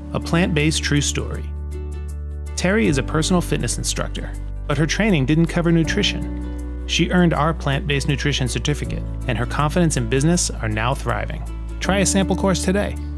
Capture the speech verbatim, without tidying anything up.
a plant-based true story. Terry is a personal fitness instructor, but her training didn't cover nutrition. She earned our plant-based nutrition certificate, and her confidence in business are now thriving. Try a sample course today.